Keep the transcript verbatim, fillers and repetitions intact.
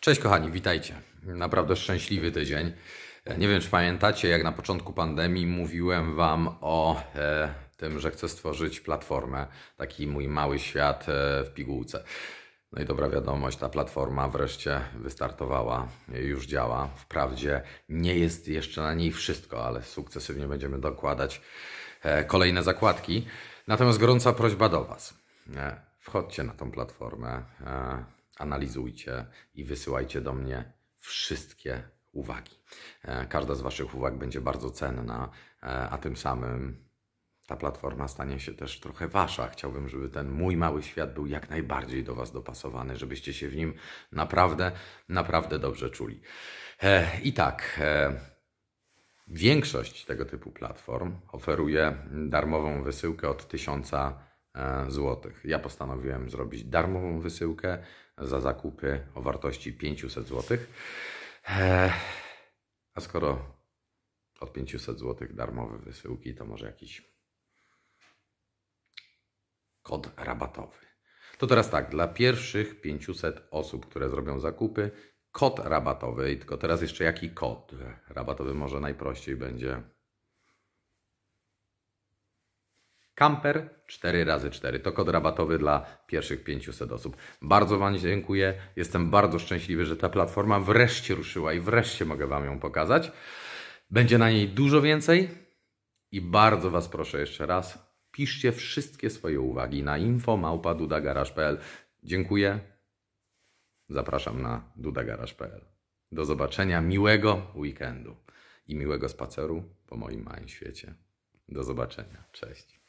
Cześć kochani, witajcie. Naprawdę szczęśliwy tydzień. Nie wiem, czy pamiętacie, jak na początku pandemii mówiłem Wam o e, tym, że chcę stworzyć platformę, taki mój mały świat e, w pigułce. No i dobra wiadomość, ta platforma wreszcie wystartowała, już działa. Wprawdzie nie jest jeszcze na niej wszystko, ale sukcesywnie będziemy dokładać e, kolejne zakładki. Natomiast gorąca prośba do Was. E, wchodźcie na tą platformę. E, Analizujcie i wysyłajcie do mnie wszystkie uwagi. Każda z Waszych uwag będzie bardzo cenna, a tym samym ta platforma stanie się też trochę Wasza. Chciałbym, żeby ten mój mały świat był jak najbardziej do Was dopasowany, żebyście się w nim naprawdę, naprawdę dobrze czuli. I tak, większość tego typu platform oferuje darmową wysyłkę od tysiąca złotych. Ja postanowiłem zrobić darmową wysyłkę za zakupy o wartości pięćset złotych. A skoro od pięćset złotych darmowe wysyłki, to może jakiś kod rabatowy. To teraz tak, dla pierwszych pięciuset osób, które zrobią zakupy, kod rabatowy. I tylko teraz jeszcze jaki kod rabatowy? Może najprościej będzie Camper cztery razy cztery. To kod rabatowy dla pierwszych pięciuset osób. Bardzo Wam dziękuję. Jestem bardzo szczęśliwy, że ta platforma wreszcie ruszyła i wreszcie mogę Wam ją pokazać. Będzie na niej dużo więcej i bardzo Was proszę jeszcze raz, piszcie wszystkie swoje uwagi na info małpa dudagaraż kropka p l. Dziękuję. Zapraszam na dudagaraż kropka p l. Do zobaczenia. Miłego weekendu i miłego spaceru po moim małym świecie. Do zobaczenia. Cześć.